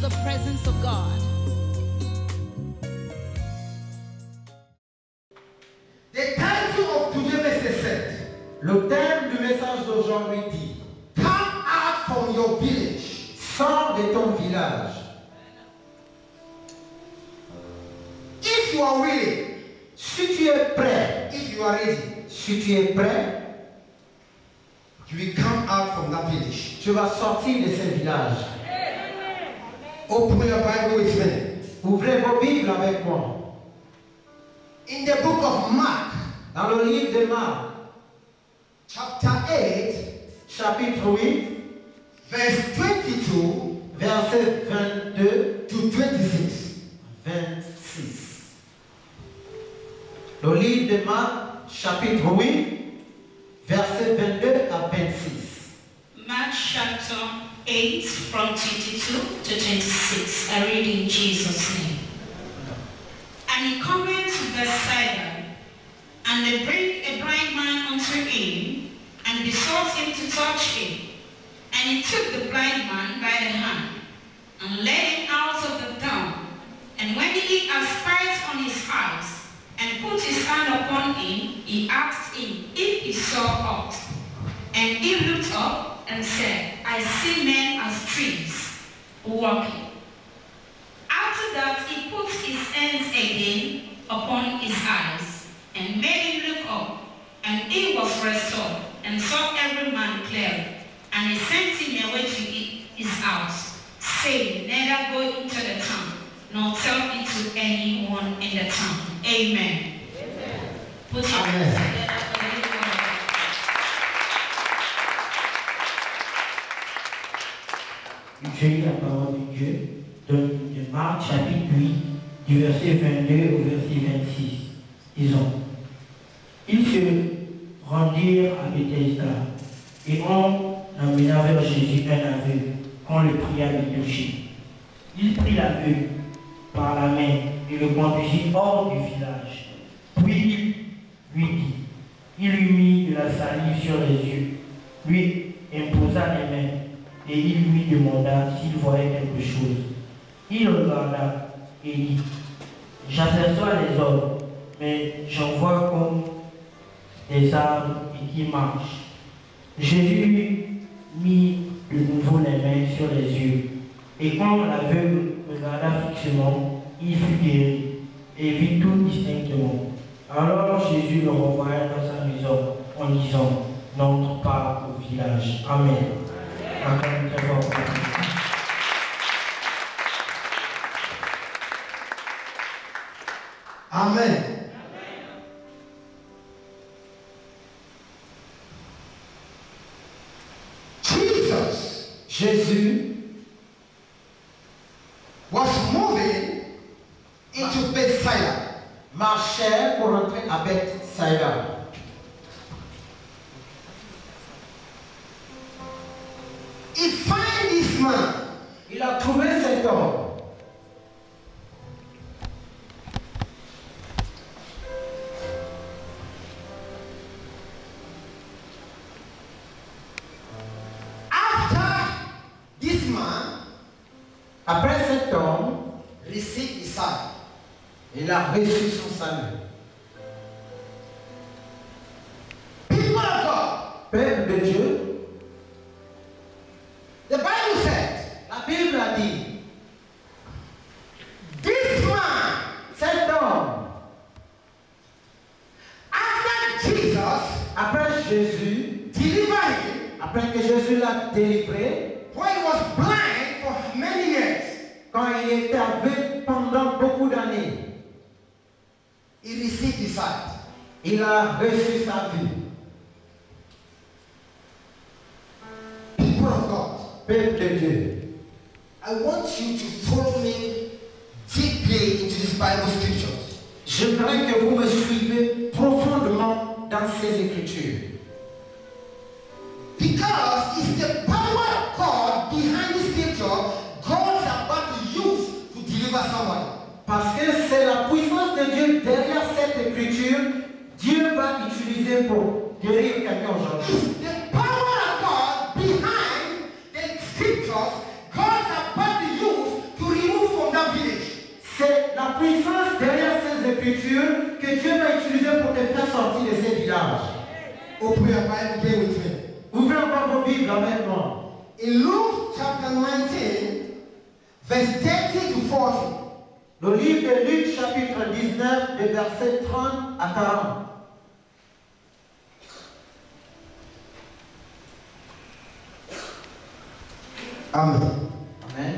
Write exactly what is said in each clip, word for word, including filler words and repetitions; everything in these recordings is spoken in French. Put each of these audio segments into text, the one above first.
the presence of God. The title of today's message said, le thème du message d'aujourd'hui dit, come out from your village. Sors de ton village. If you are willing, si tu es prêt, if you are ready, si tu es prêt, you will come out from that village. Tu vas sortir de ce village. Open your Bible with me. Ouvrez vos Bibles avec moi. In the book of Mark, dans le livre de Marc, chapter eight, chapitre huit, verse twenty-two, verset vingt-deux to twenty-six. vingt-six. Le livre de Marc, chapitre huit, verset vingt-deux à vingt-six. Mark chapter eight from twenty-two to twenty-six. I read in Jesus' name. And he cometh to Bethsaida, and they bring a blind man unto him, and besought him to touch him. And he took the blind man by the hand, and led him out of the town. And when he had spit on his eyes, and put his hand upon him, he asked him if he saw aught. And he looked up and said, I see men as trees, walking. After that he put his hands again upon his eyes, and made him look up, and he was restored, and saw every man clearly. And he sent him away to his house, saying, neither go into the town, nor tell it to anyone in the town. Amen. Amen. Put your hands together for the word. J'ai lu la parole de Dieu de, de Marc chapitre huit, du verset vingt-deux au verset vingt-six. Disons, ils se rendirent à Bethesda et on amena vers Jésus un aveugle qu'on le pria de toucher. Il prit l'aveugle par la main et le conduisit hors du village. Puis il lui dit, il lui mit de la salive sur les yeux, lui imposa les mains et il lui demanda s'il voyait quelque chose. Il regarda et dit, j'aperçois les hommes, mais j'en vois comme des arbres et qui marchent. Jésus lui mit de nouveau les mains sur les yeux, et quand l'aveugle regarda fixement, il fut guéri et vit tout distinctement. Alors Jésus le renvoya dans sa maison en disant, n'entre pas au village. Amen. Amen. Amen. Jesus, Jésus, was moving into Bethsaida. Marchait pour entrer à Bethsaida. He found this man. Il a trouvé cet homme. Après cet homme, receive his sight. Il a reçu son salut. People of God, peuple de Dieu, the Bible said, la Bible a dit, this man, cet homme, after Jesus, après Jésus, delivered him, après que Jésus l'a délivré, when he was blind for many years, quand il était aveugle pendant beaucoup d'années, il received his sight. Il a reçu sa vue. People of God, peuple de Dieu, I want you to follow me deeply into these Bible scriptures. J'aimerais que vous me suivez profondément dans ces écritures. Because it's the power of God behind the scripture God's about to use to deliver someone. Parce que c'est la puissance de Dieu derrière cette écriture, Dieu va utiliser pour guérir quelqu'un aujourd'hui. The power of God behind the scriptures God's about to use to Écritures que Dieu va utiliser pour te faire sortir de ces villages. Open your Bible again with me. Ouvrez encore vos Bibles avec moi. In Luke chapter nineteen, verse thirty to forty. Le livre de Luc chapitre dix-neuf, des versets trente à quarante. Amen. Amen.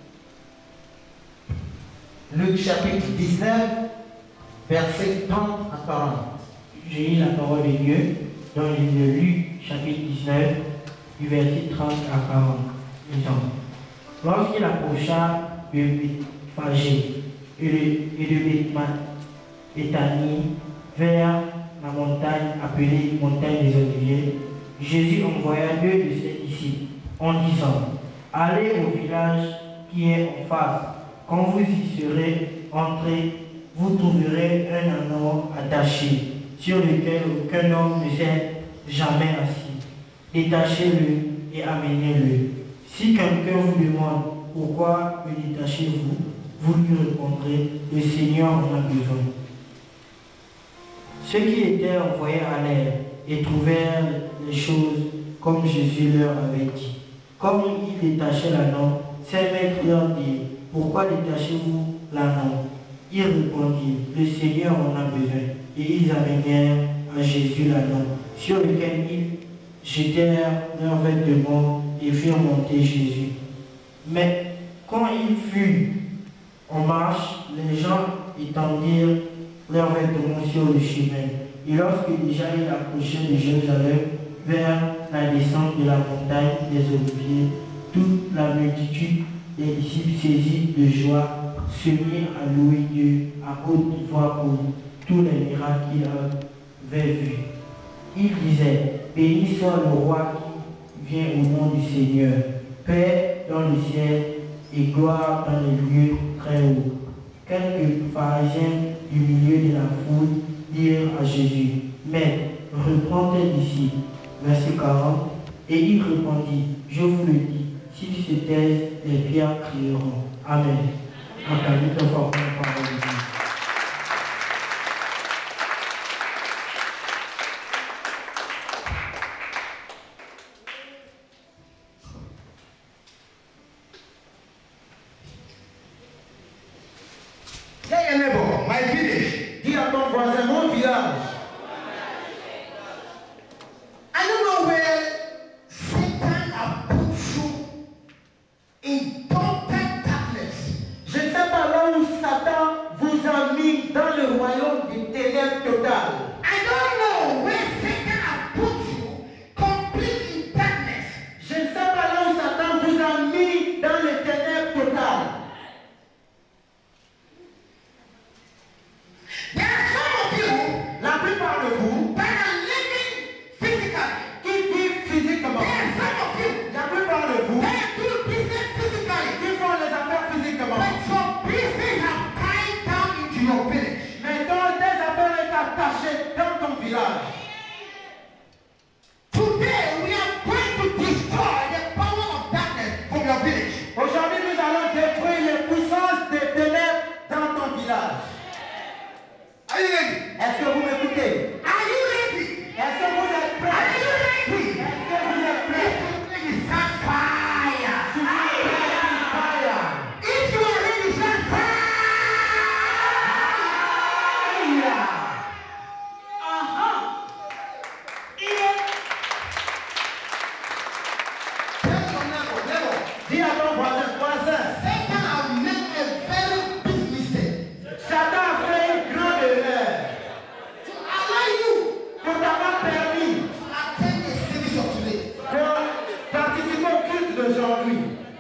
Luc chapitre dix-neuf, versets trente à quarante. J'ai lu la parole de Dieu dans le livre de Luc chapitre dix-neuf, du verset trente à quarante. Disons, lorsqu'il approcha de Bethphagée et de, et de Béthanie vers la montagne appelée montagne des Oliviers, Jésus envoya deux de ses disciples en disant, allez au village qui est en face. Quand vous y serez entrés, vous trouverez un anneau attaché sur lequel aucun homme ne s'est jamais assis. Détachez-le et amenez-le. Si quelqu'un vous demande pourquoi le détachez-vous, vous lui répondrez, le Seigneur en a besoin. Ceux qui étaient envoyés allèrent et trouvèrent les choses comme Jésus leur avait dit. Comme ils détachaient l'anneau, ses maîtres leur dirent, pourquoi détachez-vous l'anneau? Ils répondirent, le Seigneur en a besoin. Et ils amenèrent à Jésus l'anneau, sur lequel ils jetèrent leurs vêtements et firent monter Jésus. Mais quand il fut en marche, les gens étendirent leurs vêtements sur le chemin. Et lorsque déjà il approchait de Jérusalem vers la descente de la montagne des Oliviers, toute la multitude des disciples saisis de joie se mirent à louer Dieu à haute voix pour tous les miracles qu'il avait vus. Ils disaient, béni soit le roi qui vient au nom du Seigneur, paix dans le ciel et gloire dans les lieux très hauts. Quelques pharisiens du milieu de la foule dirent à Jésus, Maître, reprends tes disciples. Verset quarante. Et il répondit, je vous le dis, s'ils se taisent, les pierres crieront. Amen. Acclamez très fort pour la parole de Dieu. Tell your neighbor, my village. Dis à ton voisin, mon village. I don't know where Satan has put you in total darkness. Je ne sais pas là où Satan vous a mis dans le royaume des ténèbres totales. I don't know where Satan has put you complete in darkness. Je ne sais pas là où Satan vous a mis dans les ténèbres totales. There are some of you La plupart de vous that are living physically. qui vivent physiquement. There are some of you La plupart de vous that are doing business physically. qui font les affaires physiquement. But your business have tied down into your village. Mais dont tes affaires sont attachées dans ton village. Today we are going to destroy the power of darkness from your village. Aujourd'hui, nous allons détruire les puissances des ténèbres dans ton village. Are you ready? Est-ce que vous m'écoutez? Are you ready? Est-ce que vous êtes Are prêts? you ready? Est-ce que vous êtes prêts? This is on fire. Fire! If you are ready, shout fire. Tell your neighbor, neighbor, Dis à ton voisin, voisin, Satan has made a very big mistake Satan a fait une grande erreur to allow you pour t'avoir permis to attend the service of today. de participer au culte d'aujourd'hui.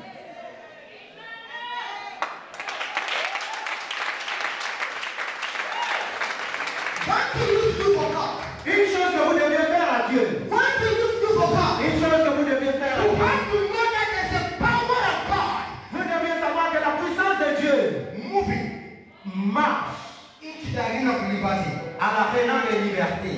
What do you do for God? Une chose que vous devez faire à Dieu, What do you do for God? une chose que vous devez faire à You Dieu, have to know that there's a power of God vous devez savoir que la puissance de Dieu moving marche into the arena of liberty. à la l'arena de liberté.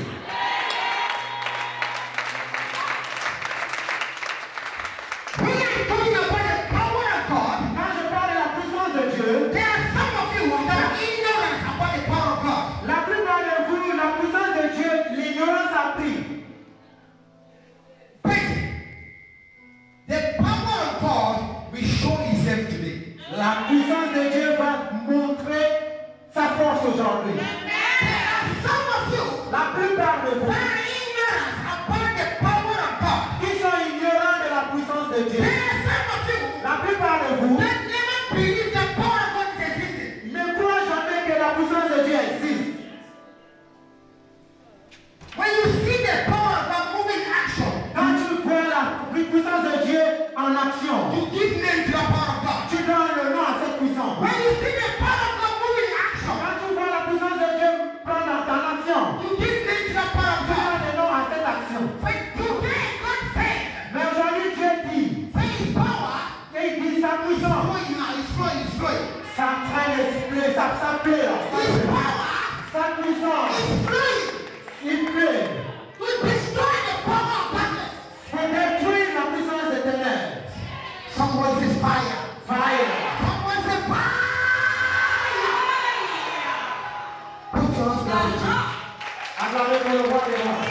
When I'm talking about the power of God, Quand je parle de la puissance de Dieu, there are some of you that are ignorant about the power of God. puissance. It's flowing Il pleut. to destroy the power of darkness. Pour détruire la puissance des ténèbres. Someone says fire. Fire. Someone says fire. Put your hands down. Acclamez pour le roi des rois.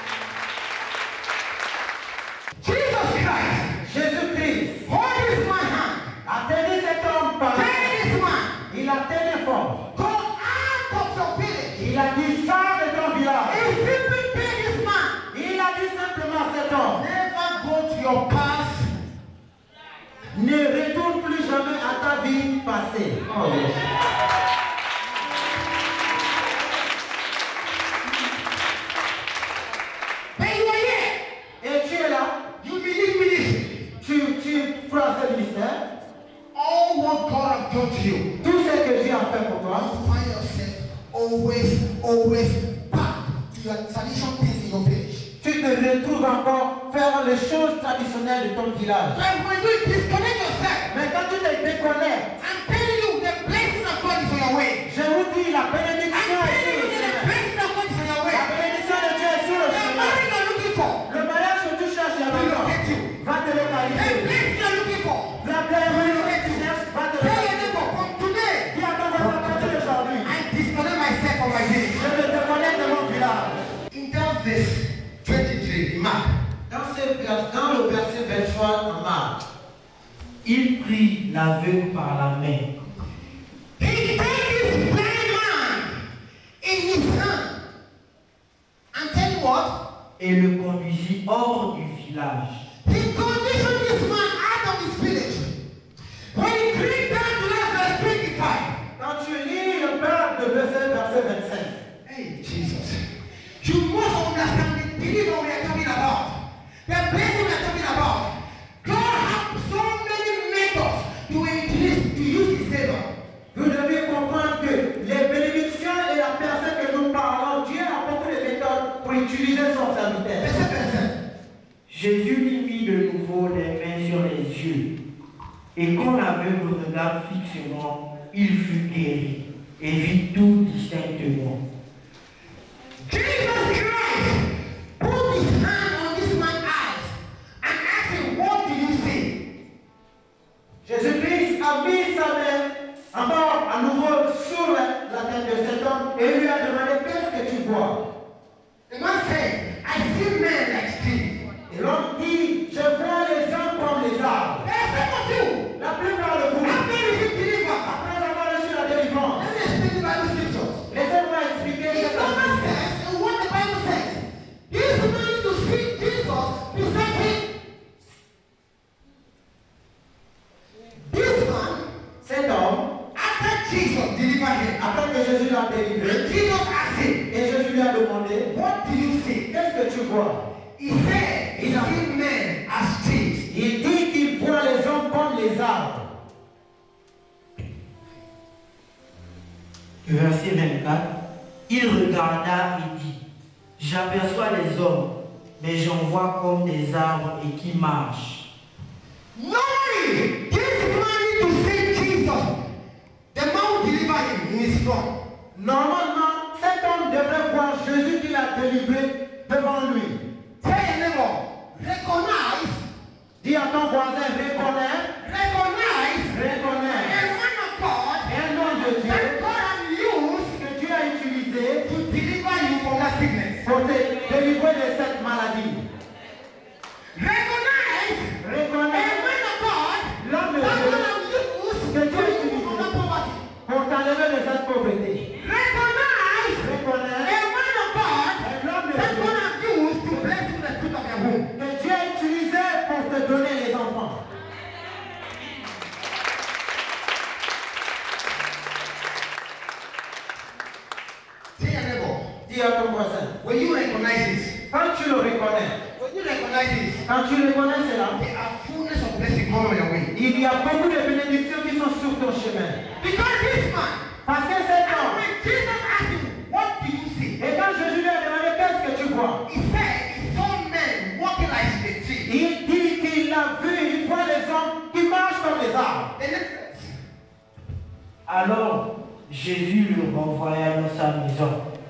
Jesus Christ. Jésus-Christ Hold this my hand. a tenu cet homme par la main. Take this man. Il a tenu fort. Go out of your village. Il a dit ça de ton village. And simply take this man. Il a dit simplement à cet homme, Never go to your past. ne retourne plus jamais à ta vie passée. Oh, yes. But you are here. Et tu es là, You believe ministry. tu, tu feras ce ministère. All what God has done to you. Tout ce que Dieu a fait pour toi, You find yourself always, always back to your traditional things in your village. tu te retrouves encore faire les choses traditionnelles de ton village. But when you disconnect yourself, Mais quand tu te déconnectes, I'm telling you the blessing of God is on your way. je vous dis, la I'm bénédiction est telling sur you le that the chemin. blessing of God is on your way. La bénédiction de Dieu est sur le The chemin. money you're looking for Le mariage que tu cherches là will maintenant locate you. va te The localiser. blessing you're looking for. La bienvenue que tu cherches va te Tell your localiser. neighbor from today. Dis à ton voisin, à partir d'aujourd'hui, I disconnect myself from my village. je me déconnecte de mon village. In that verse twenty-three, in Mark, Dans, ce vers- dans le verset vingt-trois en Marc, Il prit l'aveugle par la main. he take this blind man in his hand and tell you what? Et le conduisit hors du village. He conditioned this man out of his village. When he clicked down to that verse twenty-five, quand tu lis le père de verset, verset vingt-cinq, hey Jesus, you must understand the deliverance we are talking about. The blessing we are talking about. God has so many methods to introduce to use his favor. vous devez comprendre que les bénédictions et la personne que nous parlons, Dieu a beaucoup de méthodes pour utiliser son serviteur. Verset vingt-cinq. Jésus lui mit de nouveau les mains sur les yeux. Et quand l'aveugle regarde fixement, il fut guéri et vit tout distinctement. Jesus Christ put his hand on this man's eyes and asked him, what do you see? Jésus-Christ a mis sa main encore à nouveau sur la, la tête de cet homme et lui a demandé qu'est-ce que tu vois. The man said, I see men like trees. Et l'homme dit, je vois les hommes comme les arbres. There are some of you, La plupart de vous, after you receive deliverance, après avoir reçu la délivrance, let me explain the Bible scriptures. laissez-moi expliquer It cette normally affaire. says, and what the Bible says, this man to see Jesus beside him. This man, Cet homme, after Jesus delivered him, après que Jésus l'a délivré, and Jesus asked him, et Jésus lui a demandé, what do you see? qu'est-ce que tu vois? He said, he see men as trees. Il dit qu'il voit les hommes comme les arbres. Verset vingt-quatre. Il regarda et dit, j'aperçois les hommes, mais j'en vois comme des arbres et qui marchent. Normally, this man need to see Jesus. The man who delivered him in his front. Normalement, cet homme devrait voir Jésus qui l'a délivré devant lui. Tell your neighbor, recognize, Dis à ton voisin, reconnais, recognize reconnais. a man of God Un nom de Dieu that God has used que Dieu a utilisé to deliver you from that sickness. pour te délivrer de cette maladie. Recognize a Reconnais man of God l'homme de that God Dieu has used to que Dieu a deliver you from that utilisé poverty. pour t'enlever de cette pauvreté. Recognize a Reconnais man of God l'homme de that God Dieu has used to bless you with the fruit of your womb. que Dieu a utilisé pour te donner les enfants. Tell your neighbor, Dis à ton voisin, when you recognize this, quand tu le reconnais, when you recognize this, quand tu reconnais cela, there are fullness of blessing coming on your way. il y a beaucoup de bénédictions qui sont sur ton chemin. Because this man, Parce que cet homme, when Jesus asked him, what do you see? et quand Jésus lui a demandé qu'est-ce que tu vois, He said, he saw men walking like the tree. il dit qu'il a vu, il voit les hommes qui marchent comme les arbres. The next Alors Jésus le renvoya dans sa maison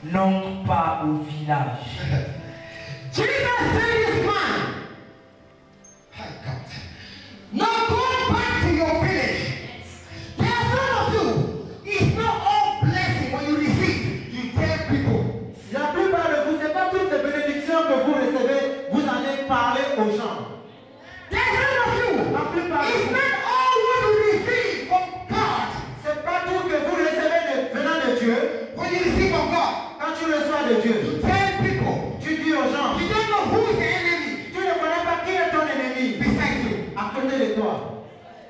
n'entre pas au village. Jesus said this man, my God, now go back to your village. There are some of you, it's not all blessing when you receive, you tell people. La plupart de vous, ce n'est pas toutes les bénédictions que vous recevez, vous allez parler aux gens. There are some of you, La plupart de it's vous, not all what you receive from God. c'est pas tout que vous recevez de, venant de Dieu. When you receive from God, Quand tu reçois de Dieu, you tell people. tu dis aux gens, You don't know who is the enemy tu ne connais pas qui est ton ennemi beside you. à côté de toi.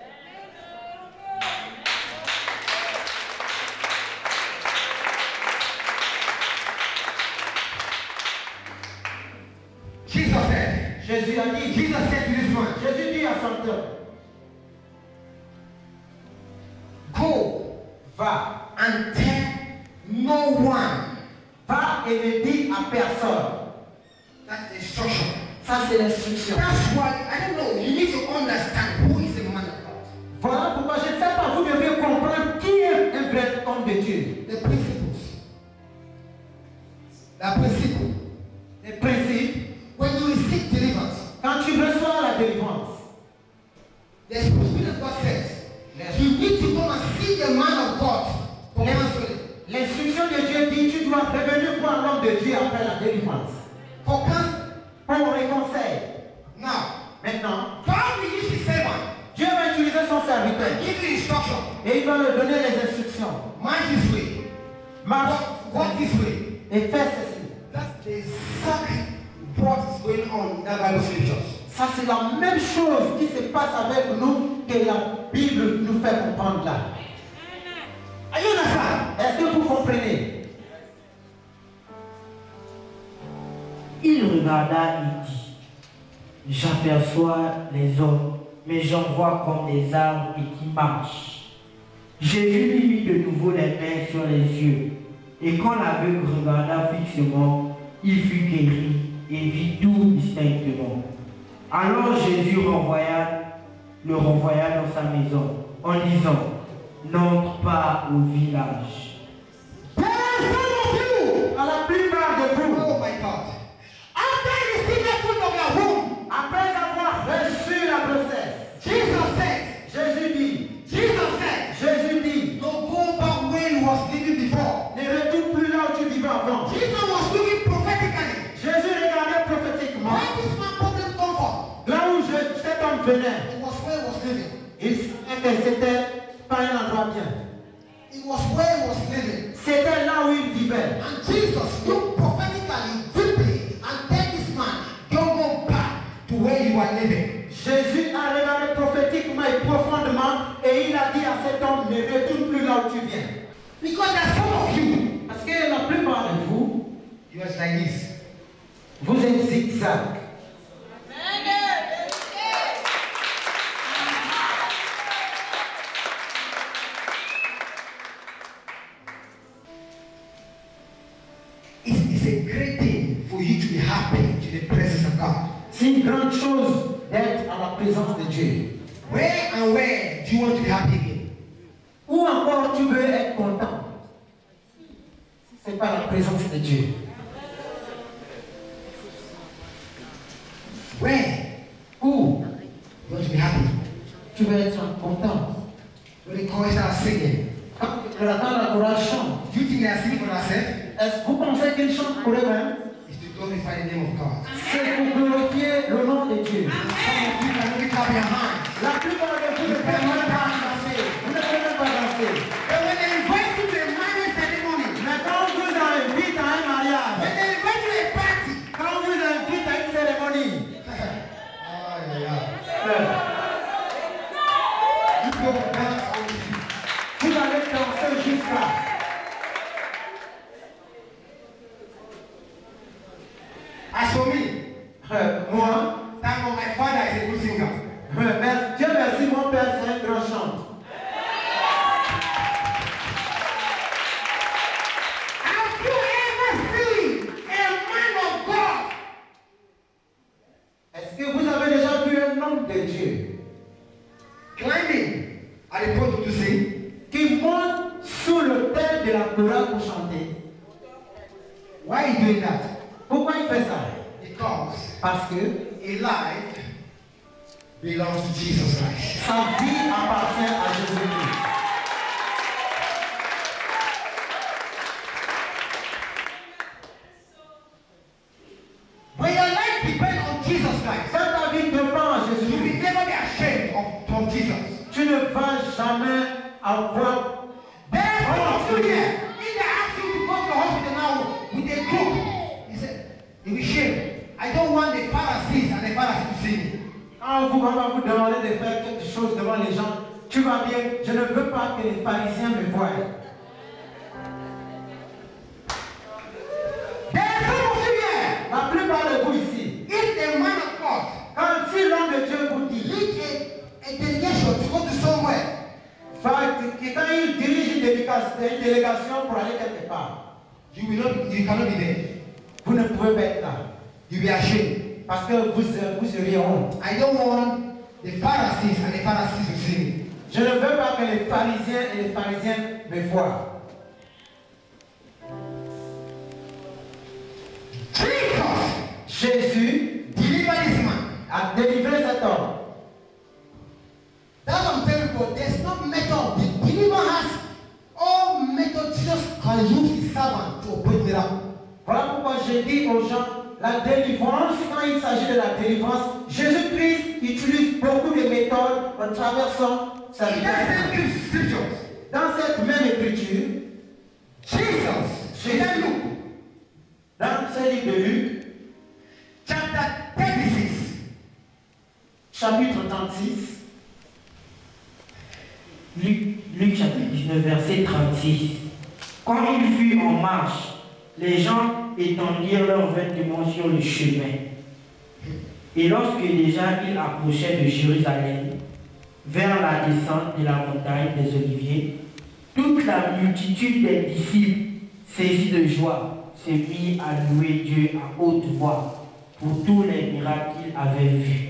Jesus said, Jésus a dit, Jesus said to this man, Jésus dit à son homme, go va, and tell no one. va et ne dis à personne. That's the instruction. Ça c'est l'instruction. That's why, I don't know, you need to understand who is the man of God. Voilà pourquoi je ne sais pas, vous devez comprendre qui est un vrai homme de Dieu. The principles. The principle. Les principes, When you receive deliverance, quand tu reçois la délivrance, the Spirit of God says, you need to go and see the man of God for counseling. l'instruction de Dieu dit, tu dois revenir voir l'homme de Dieu après la délivrance. For counseling. Pour les conseils. Now, Maintenant, God will use his servant Dieu va utiliser son serviteur and give you instruction. et il va lui donner les instructions. Mind this way. Marche, Walk this way. et fais ceci. That's exactly what is going on in the Bible scriptures. Ça c'est la même chose qui se passe avec nous que la Bible nous fait comprendre là. Are you understand? Est-ce que vous comprenez? Il regarda et dit, j'aperçois les hommes, mais j'en vois comme des arbres et qui marchent. Jésus lui mit de nouveau les mains sur les yeux, et quand l'aveugle regarda fixement, il fut guéri et vit tout distinctement. Alors Jésus renvoya, le renvoya dans sa maison, en disant, n'entre pas au village. There are some of you. À la plupart de vous, Oh my God. After you see the fruit of your womb, après avoir reçu la grossesse, Jesus said, Jésus dit, Jesus said, Jésus dit, no go back where you was living before. ne retourne plus là où tu vivais avant. Jesus was looking prophetically. Jésus regardait prophétiquement. Where this man problem come from? Là où je- cet homme venait, It was where he was living. il savait que c'était pas un endroit bien. It was where he was living. C'était là où il vivait. And Jesus looked prophetically, deeply, and tell this man, don't go back to where you are living. Jésus a regardé prophétiquement et profondément et il a dit à cet homme, ne retourne plus là où tu viens. Because there's some of you, Parce que la plupart de vous, you are like this. vous êtes zigzag. It's, it's a great thing for you to be happy to the presence of God. C'est une grande chose d'être à la présence de Dieu. Where and where do you want to be happy again? Ou encore tu veux être content. C'est pas la présence de Dieu. Where Ou you want to be happy? tu veux être content. When the chorus are singing, Quand la chorale chante, do you think they are singing for themselves? est-ce que vous pensez qu'ils chantent pour eux-mêmes? It's to glorify the name of God. C'est pour glorifier le nom de Dieu. Some of you can only clap your hands. La plupart de vous ne pouvez même pas danser. Vous ne pouvez même pas danser. But when they invite you to a marriage ceremony, Mais quand on vous invite à un mariage, when they invite you to a party, quand on vous invite à une cérémonie, oh yeah, yeah. euh, You go dance all the time. vous allez danser jusqu'à. As for me, Euh, moi, thank God my father is a good singer. euh, mais Dieu merci, mon père c'est un grand chanteur. Have you ever seen a man of God Est-ce que vous avez déjà vu un homme de Dieu climbing at the podium to sing? qui monte sous le thème de la chorale pour chanter? Why is he doing that? Pourquoi il fait ça? Because Parce que a life belongs to Jesus Christ. sa vie appartient à Jésus-Christ. When your life depends on Jesus Christ, Quand ta vie dépend à you will Jésus-Christ, never be ashamed of, of Jesus. tu ne vas jamais avoir. There's some of you here, if they ask you to go to the hospital now with a group, he said, you will shame. I don't want the Pharisees and the Pharisees to see me. Quand vous, on va vous demander de faire quelque chose devant les gens, tu vas dire, je ne veux pas que les pharisiens me voient. There's some of you here, La plupart de vous ici, if the man of God quand si l'homme de Dieu vous dit, lead a, a delegation to go to somewhere, Fa- que quand il dirige une délégation, une délégation pour aller quelque part, you will not, you cannot be there. vous ne pouvez pas être là. You'll be ashamed. Parce que vous, vous auriez honte. I don't want the Pharisees and the Pharisees to see me. Je ne veux pas que les pharisiens et les pharisiens me voient. Jesus Jésus deliver this man. a délivré cet homme. That's what I'm telling you. There's no method. The believer has all methods. Jesus can use his servant to operate miracle. Voilà pourquoi j'ai dit aux gens, la délivrance, quand il s'agit de la délivrance, Jésus-Christ utilise beaucoup de méthodes en traversant sa vie. In that same scriptures, Dans cette même écriture, Jesus, in that Luke, dans ce livre de Luc, chapter thirty-six, chapitre trente-six, Luc, Luc chapitre dix-neuf, verset trente-six. Quand il fut en marche, les gens étendirent leurs vêtements sur le chemin. Et lorsque déjà il approchait de Jérusalem, vers la descente de la montagne des Oliviers, toute la multitude des disciples, saisis de joie, se mit à louer Dieu à haute voix pour tous les miracles qu'ils avaient vus.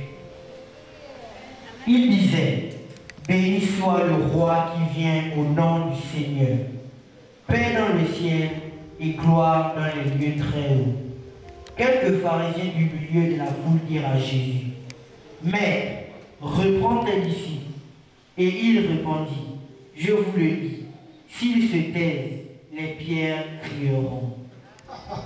Il disait, béni soit le roi qui vient au nom du Seigneur, paix dans le ciel et gloire dans les lieux très hauts. Quelques pharisiens du milieu de la foule dirent à Jésus, Maître, reprends tes disciples. Et il répondit, je vous le dis, s'ils se taisent, les pierres crieront.